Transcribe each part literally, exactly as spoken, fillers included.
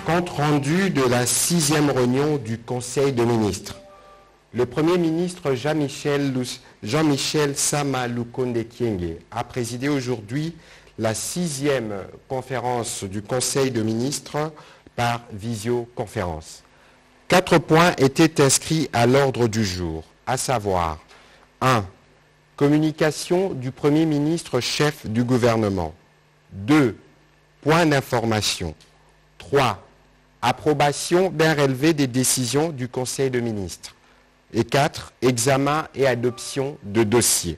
Compte rendu de la sixième réunion du Conseil des ministres. Le Premier ministre Jean-Michel Jean-Michel Sama Lukonde Kyenge a présidé aujourd'hui la sixième conférence du Conseil des ministres par visioconférence. Quatre points étaient inscrits à l'ordre du jour, à savoir un. Communication du Premier ministre chef du gouvernement. deux. Point d'information. trois. Approbation d'un relevé des décisions du Conseil des ministres. Et quatre. Examen et adoption de dossiers.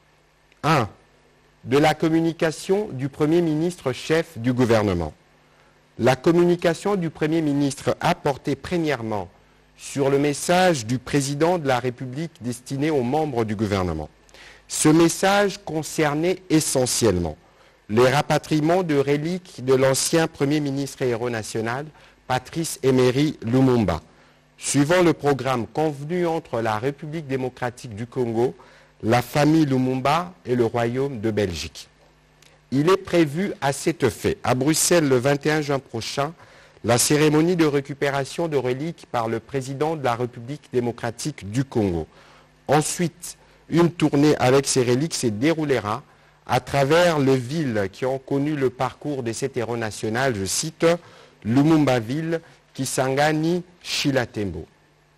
un. De la communication du Premier ministre chef du gouvernement. La communication du Premier ministre a porté premièrement sur le message du Président de la République destiné aux membres du gouvernement. Ce message concernait essentiellement les rapatriements de reliques de l'ancien Premier ministre et héros national, Patrice Emery Lumumba, suivant le programme convenu entre la République démocratique du Congo, la famille Lumumba et le Royaume de Belgique. Il est prévu à cet effet, à Bruxelles le vingt et un juin prochain, la cérémonie de récupération de reliques par le président de la République démocratique du Congo. Ensuite, une tournée avec ces reliques se déroulera à travers les villes qui ont connu le parcours de cet héros national, je cite, Lumumbaville, Kisangani, Chilatembo.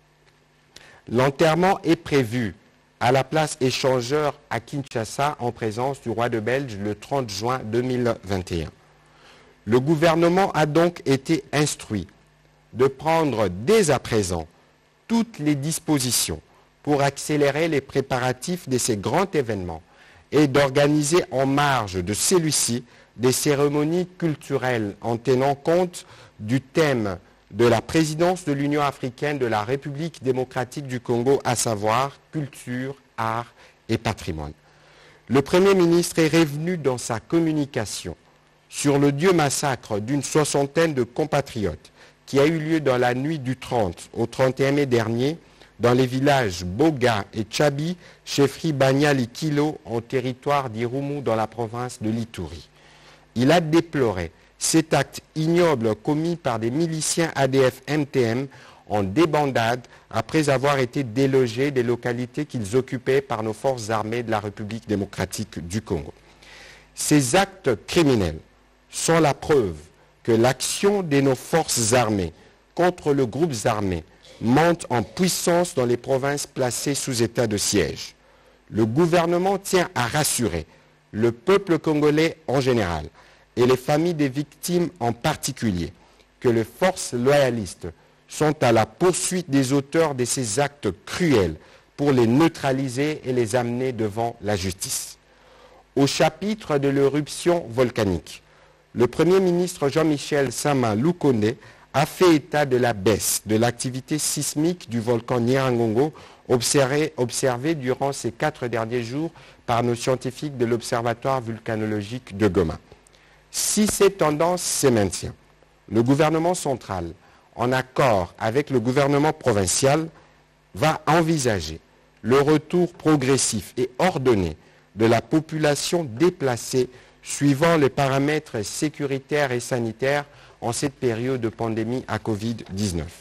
L'enterrement est prévu à la place échangeur à Kinshasa en présence du roi de Belge le trente juin deux mille vingt et un. Le gouvernement a donc été instruit de prendre dès à présent toutes les dispositions pour accélérer les préparatifs de ces grands événements et d'organiser en marge de celui-ci des cérémonies culturelles en tenant compte du thème de la présidence de l'Union africaine de la République démocratique du Congo, à savoir culture, art et patrimoine. Le Premier ministre est revenu dans sa communication sur le dieu massacre d'une soixantaine de compatriotes qui a eu lieu dans la nuit du trente au trente et un mai dernier dans les villages Boga et Tchabi, chefferie Banyali Kilo, en territoire d'Irumu dans la province de l'Ituri. Il a déploré cet acte ignoble commis par des miliciens A D F M T M en débandade après avoir été délogés des localités qu'ils occupaient par nos forces armées de la République démocratique du Congo. Ces actes criminels sont la preuve que l'action de nos forces armées contre le groupe armé monte en puissance dans les provinces placées sous état de siège. Le gouvernement tient à rassurer le peuple congolais en général et les familles des victimes en particulier que les forces loyalistes sont à la poursuite des auteurs de ces actes cruels pour les neutraliser et les amener devant la justice. Au chapitre de l'éruption volcanique, le Premier ministre Jean-Michel Sama Lukonde a fait état de la baisse de l'activité sismique du volcan Nyiragongo observée observé durant ces quatre derniers jours par nos scientifiques de l'Observatoire vulcanologique de Goma. Si cette tendance se maintient, le gouvernement central, en accord avec le gouvernement provincial, va envisager le retour progressif et ordonné de la population déplacée suivant les paramètres sécuritaires et sanitaires en cette période de pandémie à Covid dix-neuf.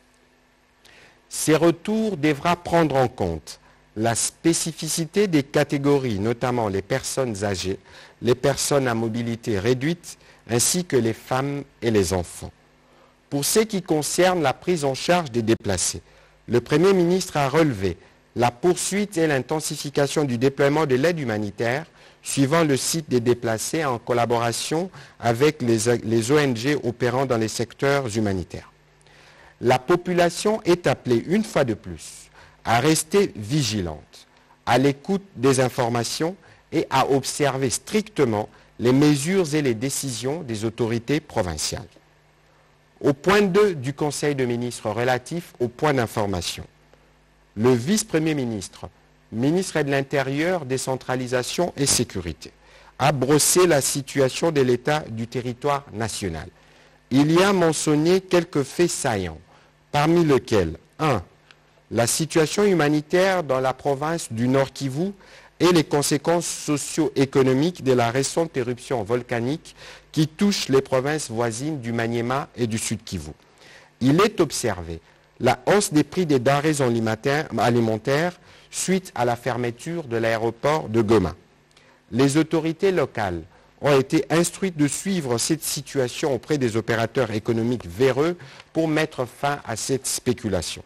Ces retours devront prendre en compte la spécificité des catégories, notamment les personnes âgées, les personnes à mobilité réduite, ainsi que les femmes et les enfants. Pour ce qui concerne la prise en charge des déplacés, le Premier ministre a relevé la poursuite et l'intensification du déploiement de l'aide humanitaire suivant le site des déplacés en collaboration avec les, les O N G opérant dans les secteurs humanitaires. La population est appelée une fois de plus à rester vigilante, à l'écoute des informations et à observer strictement les mesures et les décisions des autorités provinciales. Au point deux du Conseil des ministres relatif au point d'information, le vice-premier ministre, ministre de l'Intérieur, décentralisation et sécurité, a brossé la situation de l'État du territoire national. Il y a mentionné quelques faits saillants, parmi lesquels un. La situation humanitaire dans la province du Nord Kivu et les conséquences socio-économiques de la récente éruption volcanique qui touche les provinces voisines du Maniema et du Sud Kivu. Il est observé la hausse des prix des denrées alimentaires suite à la fermeture de l'aéroport de Goma. Les autorités locales ont été instruites de suivre cette situation auprès des opérateurs économiques véreux pour mettre fin à cette spéculation.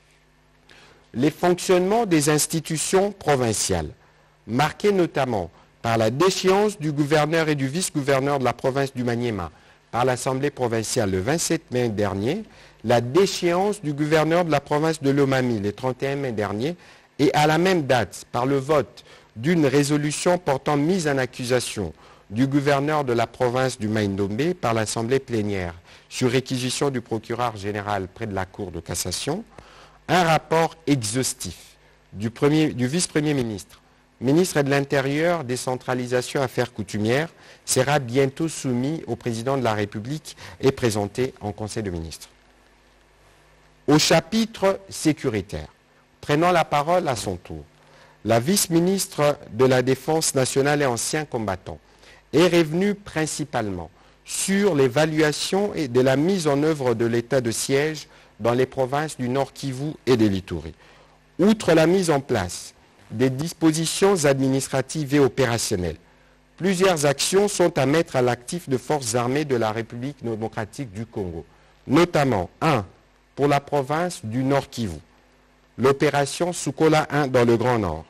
Les fonctionnements des institutions provinciales, marqués notamment par la déchéance du gouverneur et du vice-gouverneur de la province du Maniema par l'Assemblée provinciale le vingt-sept mai dernier, la déchéance du gouverneur de la province de Lomami le trente et un mai dernier, et à la même date, par le vote d'une résolution portant mise en accusation du gouverneur de la province du Maïndombe par l'Assemblée plénière sur réquisition du procureur général près de la Cour de cassation, un rapport exhaustif du, premier, du vice-premier ministre, ministre de l'Intérieur, décentralisation, affaires coutumières, sera bientôt soumis au président de la République et présenté en Conseil de ministres. Au chapitre sécuritaire, prenant la parole à son tour, la vice-ministre de la Défense nationale et ancien combattant est revenue principalement sur l'évaluation et de la mise en œuvre de l'état de siège dans les provinces du Nord Kivu et de l'Ituri. Outre la mise en place des dispositions administratives et opérationnelles, plusieurs actions sont à mettre à l'actif de forces armées de la République démocratique du Congo, notamment un pour la province du Nord Kivu, l'opération Sukola un dans le Grand Nord.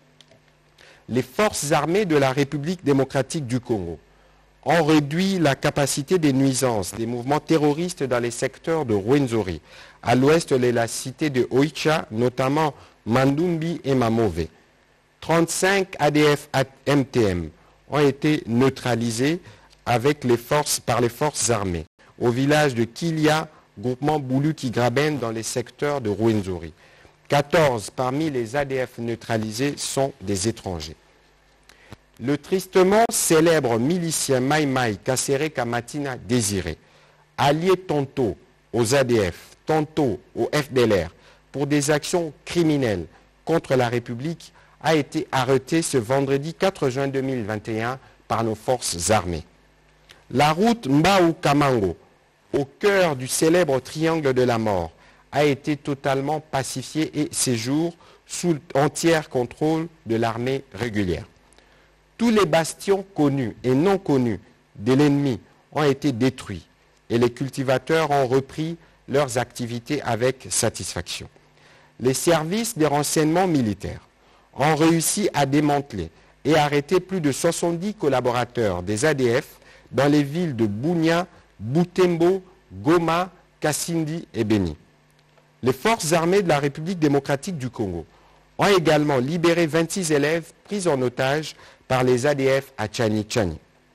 Les forces armées de la République démocratique du Congo ont réduit la capacité des nuisances des mouvements terroristes dans les secteurs de Rwenzori, à l'ouest de la cité de Oicha, notamment Mandumbi et Mamove. trente-cinq A D F M T M ont été neutralisés avec les forces, par les forces armées au village de Kilia, groupement Boulou-Kigraben dans les secteurs de Rwenzori. quatorze parmi les A D F neutralisés sont des étrangers. Le tristement célèbre milicien Mai Mai Kassere Kamatina Désiré, allié tantôt aux A D F, tantôt au F D L R, pour des actions criminelles contre la République, a été arrêté ce vendredi quatre juin deux mille vingt et un par nos forces armées. La route Mbao-Kamango, au cœur du célèbre triangle de la mort, a été totalement pacifiée et séjour sous entier contrôle de l'armée régulière. Tous les bastions connus et non connus de l'ennemi ont été détruits et les cultivateurs ont repris leurs activités avec satisfaction. Les services des renseignements militaires ont réussi à démanteler et arrêter plus de soixante-dix collaborateurs des A D F dans les villes de Bunia, Butembo, Goma, Kassindi et Beni. Les forces armées de la République démocratique du Congo ont également libéré vingt-six élèves pris en otage par les A D F à Tchani-Tchani.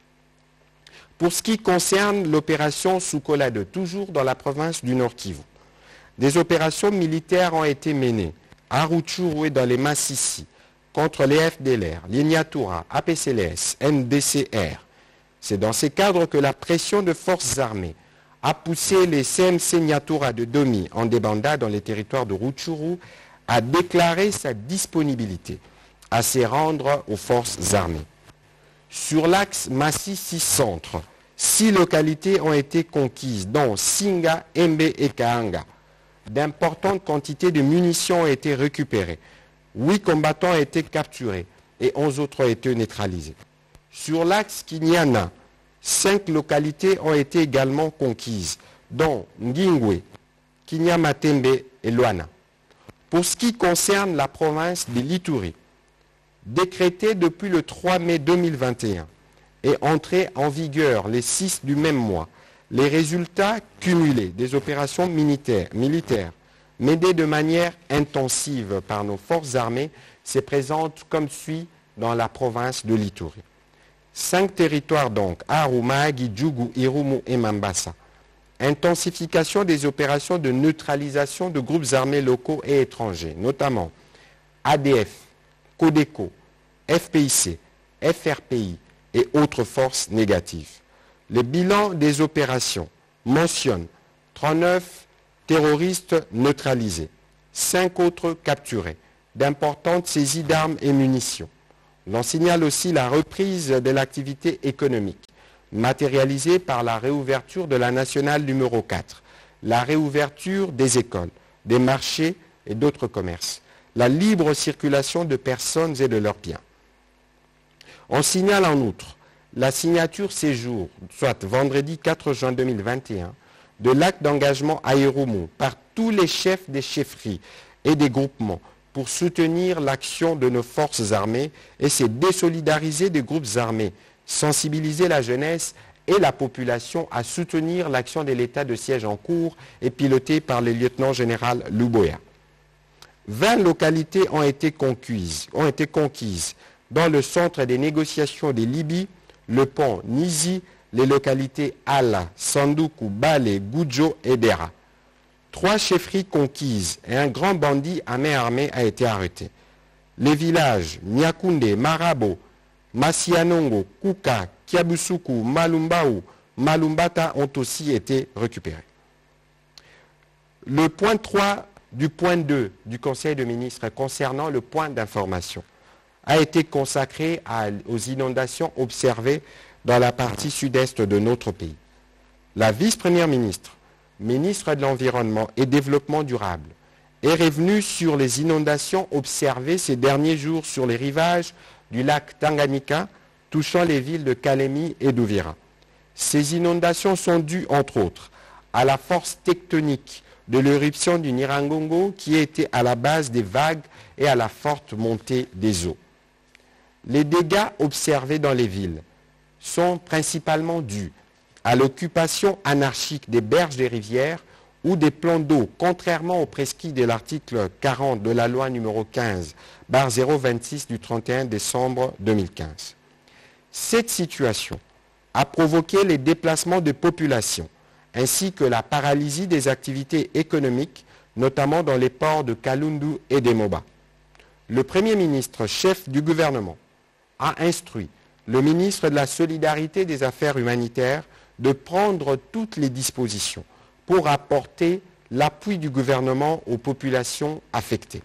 Pour ce qui concerne l'opération Sukola deux, toujours dans la province du Nord Kivu, des opérations militaires ont été menées à Rutshuru et dans les Massissi contre les F D L R, l'Ignatura, A P C L S, N D C R. C'est dans ces cadres que la pression de forces armées a poussé les C M C Nyatura de Domi en débandade dans les territoires de Rutshuru à déclarer sa disponibilité à se rendre aux forces armées. Sur l'axe Massissi-Centre, six localités ont été conquises, dont Singa, Embe et Kaanga. D'importantes quantités de munitions ont été récupérées. Huit combattants ont été capturés et onze autres ont été neutralisés. Sur l'axe Kinyana, cinq localités ont été également conquises, dont Ngingwe, Kinyamatembe et Luana. Pour ce qui concerne la province de l'Ituri, décrétée depuis le trois mai deux mille vingt et un et entrée en vigueur les six du même mois, les résultats cumulés des opérations militaires, militaires menées de manière intensive par nos forces armées se présentent comme suit dans la province de l'Ituri. Cinq territoires donc, Aruma, Gidjougou, Irumu et Mambasa. Intensification des opérations de neutralisation de groupes armés locaux et étrangers, notamment A D F, Codeco, F P I C, F R P I et autres forces négatives. Le bilan des opérations mentionne trente-neuf terroristes neutralisés, cinq autres capturés, d'importantes saisies d'armes et munitions. L'on signale aussi la reprise de l'activité économique, matérialisée par la réouverture de la nationale numéro quatre, la réouverture des écoles, des marchés et d'autres commerces, la libre circulation de personnes et de leurs biens. On signale en outre la signature ces jours, soit vendredi quatre juin deux mille vingt et un, de l'acte d'engagement à Irumu par tous les chefs des chefferies et des groupements pour soutenir l'action de nos forces armées et se désolidariser des groupes armés, sensibiliser la jeunesse et la population à soutenir l'action de l'état de siège en cours et piloté par le lieutenant-général Luboya. vingt localités ont été conquises, ont été conquises dans le centre des négociations des Libyes, le pont Nizi, les localités Ala, Sanduku, Bale, Gujo et Dera. Trois chefferies conquises et un grand bandit à main armée a été arrêté. Les villages Nyakunde, Marabo, Masianongo, Kuka, Kiabusuku, Malumbao, Malumbata ont aussi été récupérés. Le point trois du point deux du Conseil de ministres concernant le point d'information a été consacré à, aux inondations observées dans la partie sud-est de notre pays. La vice-première ministre, ministre de l'Environnement et Développement durable, est revenue sur les inondations observées ces derniers jours sur les rivages du lac Tanganyika, touchant les villes de Kalemi et d'Uvira. Ces inondations sont dues, entre autres, à la force tectonique de l'éruption du Nyiragongo qui était à la base des vagues et à la forte montée des eaux. Les dégâts observés dans les villes sont principalement dus à l'occupation anarchique des berges des rivières ou des plans d'eau, contrairement aux prescrits de l'article quarante de la loi numéro quinze, barre zéro vingt-six du trente et un décembre deux mille quinze. Cette situation a provoqué les déplacements de population, ainsi que la paralysie des activités économiques, notamment dans les ports de Kalundu et d'Emoba. Le Premier ministre, chef du gouvernement, a instruit le ministre de la Solidarité et des Affaires humanitaires de prendre toutes les dispositions pour apporter l'appui du gouvernement aux populations affectées.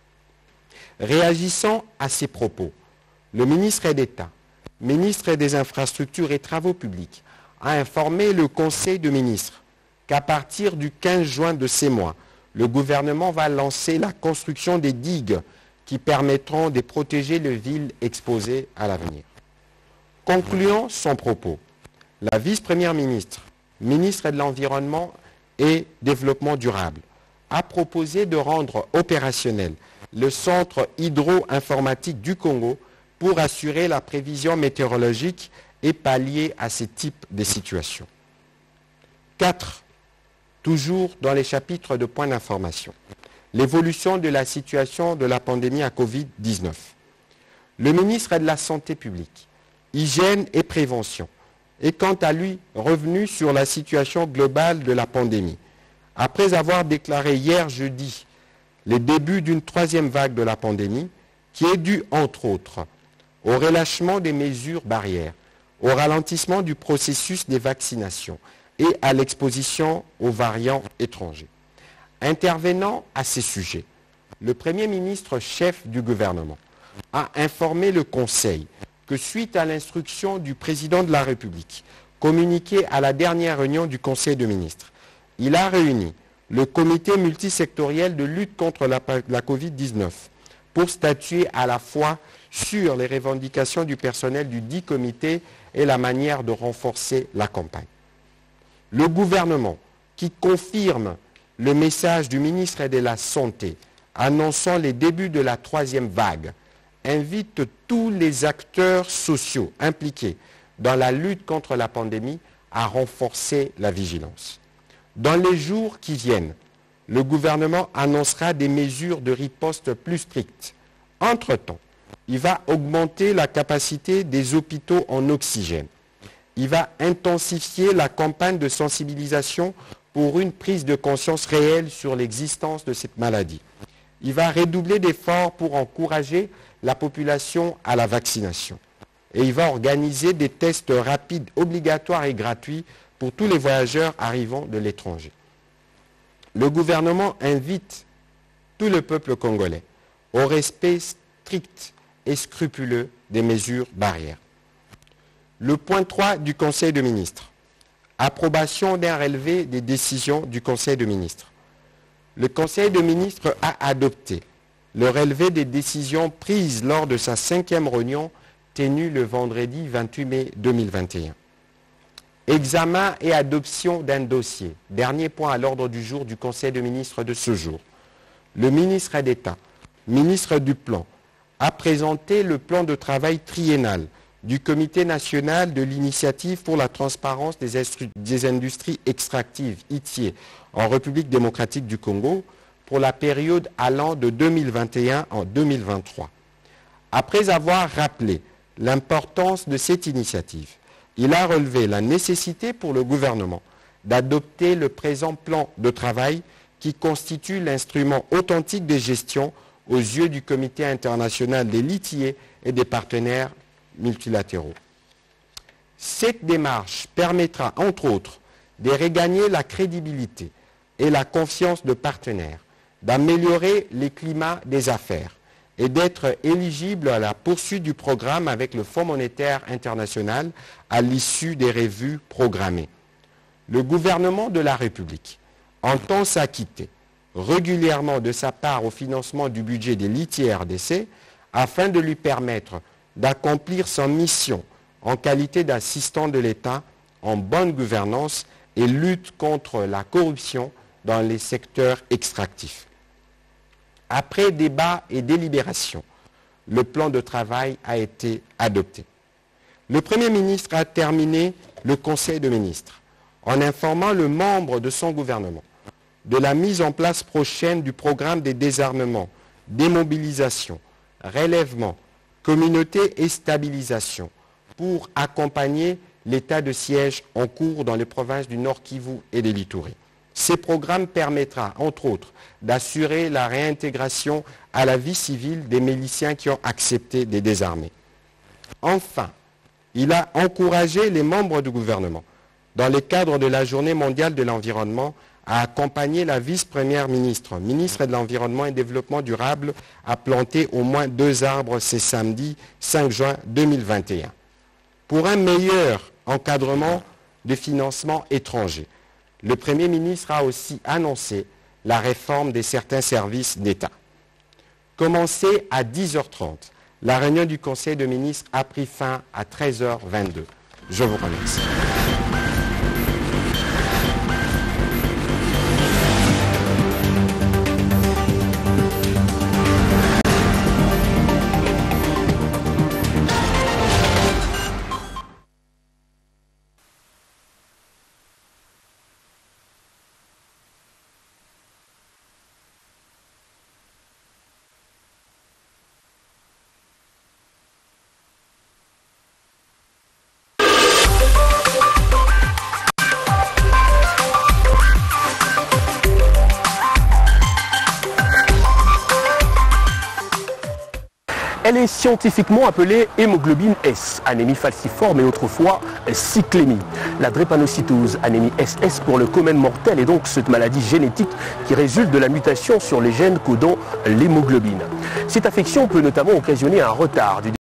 Réagissant à ces propos, le ministre d'État, ministre des Infrastructures et Travaux publics, a informé le Conseil de ministres qu'à partir du quinze juin de ces mois, le gouvernement va lancer la construction des digues qui permettront de protéger les villes exposées à l'avenir. Concluant son propos, la vice-première ministre, ministre de l'Environnement et Développement durable, a proposé de rendre opérationnel le centre hydro-informatique du Congo pour assurer la prévision météorologique et pallier à ce type de situation. quatre. Toujours dans les chapitres de points d'information. L'évolution de la situation de la pandémie à Covid dix-neuf. Le ministre de la Santé publique, Hygiène et Prévention est quant à lui revenu sur la situation globale de la pandémie, après avoir déclaré hier jeudi les débuts d'une troisième vague de la pandémie qui est due, entre autres, au relâchement des mesures barrières, au ralentissement du processus des vaccinations et à l'exposition aux variants étrangers. Intervenant à ces sujets, le Premier ministre chef du gouvernement a informé le Conseil que suite à l'instruction du Président de la République, communiquée à la dernière réunion du Conseil de ministres, il a réuni le comité multisectoriel de lutte contre la, la Covid dix-neuf pour statuer à la fois sur les revendications du personnel du dit comité et la manière de renforcer la campagne. Le gouvernement, qui confirme le message du ministre de la Santé annonçant les débuts de la troisième vague, invite tous les acteurs sociaux impliqués dans la lutte contre la pandémie à renforcer la vigilance. Dans les jours qui viennent, le gouvernement annoncera des mesures de riposte plus strictes. Entre-temps, il va augmenter la capacité des hôpitaux en oxygène. Il va intensifier la campagne de sensibilisation pour une prise de conscience réelle sur l'existence de cette maladie. Il va redoubler d'efforts pour encourager la population à la vaccination. Et il va organiser des tests rapides, obligatoires et gratuits pour tous les voyageurs arrivant de l'étranger. Le gouvernement invite tout le peuple congolais au respect strict et scrupuleux des mesures barrières. Le point trois du Conseil de ministres. Approbation d'un relevé des décisions du Conseil de ministres. Le Conseil de ministres a adopté le relevé des décisions prises lors de sa cinquième réunion tenue le vendredi vingt-huit mai deux mille vingt et un. Examen et adoption d'un dossier. Dernier point à l'ordre du jour du Conseil de ministres de ce jour. Le ministre d'État, ministre du Plan, a présenté le plan de travail triennal du Comité national de l'initiative pour la transparence des, des industries extractives, I T I E, en République démocratique du Congo, pour la période allant de deux mille vingt et un en deux mille vingt-trois. Après avoir rappelé l'importance de cette initiative, il a relevé la nécessité pour le gouvernement d'adopter le présent plan de travail qui constitue l'instrument authentique de gestion aux yeux du Comité international des I T I E et des partenaires multilatéraux. Cette démarche permettra, entre autres, de regagner la crédibilité et la confiance de partenaires, d'améliorer les climats des affaires et d'être éligible à la poursuite du programme avec le Fonds monétaire international à l'issue des revues programmées. Le gouvernement de la République entend s'acquitter régulièrement de sa part au financement du budget de l'I T I E R D C afin de lui permettre d'accomplir sa mission en qualité d'assistant de l'État en bonne gouvernance et lutte contre la corruption dans les secteurs extractifs. Après débat et délibération, le plan de travail a été adopté. Le Premier ministre a terminé le Conseil de ministres en informant le membre de son gouvernement de la mise en place prochaine du programme de désarmement, démobilisation, relèvement, communauté et stabilisation pour accompagner l'état de siège en cours dans les provinces du Nord Kivu et de l'Ituri. Ces programmes permettra, entre autres, d'assurer la réintégration à la vie civile des miliciens qui ont accepté de désarmer. Enfin, il a encouragé les membres du gouvernement, dans le cadre de la Journée mondiale de l'environnement, à accompagner la vice-première ministre, ministre de l'Environnement et Développement durable, à planter au moins deux arbres ce samedi cinq juin deux mille vingt et un. Pour un meilleur encadrement de financement étranger, le Premier ministre a aussi annoncé la réforme de certains services d'État. Commencée à dix heures trente, la réunion du Conseil de ministres a pris fin à treize heures vingt-deux. Je vous remercie. Elle est scientifiquement appelée hémoglobine S, anémie falciforme et autrefois cyclémie. La drépanocytose, anémie S S pour le commun mortel, est donc cette maladie génétique qui résulte de la mutation sur les gènes codant l'hémoglobine. Cette affection peut notamment occasionner un retard du